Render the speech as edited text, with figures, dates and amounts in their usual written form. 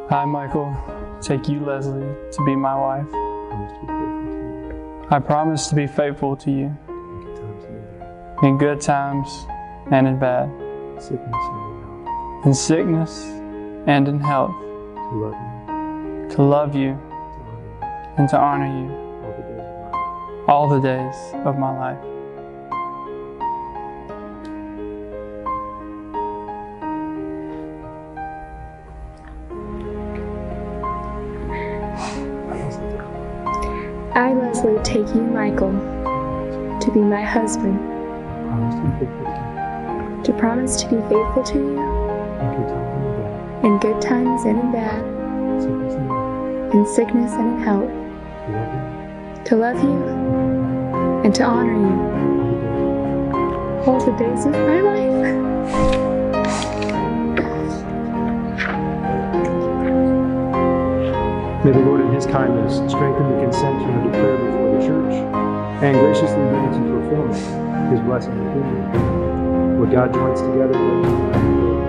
I, Michael, take you, Leslie, to be my wife. I promise to be faithful to you in good times and in bad, in sickness and in health, to love you and to honor you all the days of my life. I, Leslie, take you, Michael, to be my husband, to promise to be faithful to you in good times and in bad, in sickness and in health, to love you and to honor you all the days of my life. May the Lord in His kindness strengthen the consent you have declared before the church and graciously bring into fulfillment His blessing within you. What God joins together, let no man put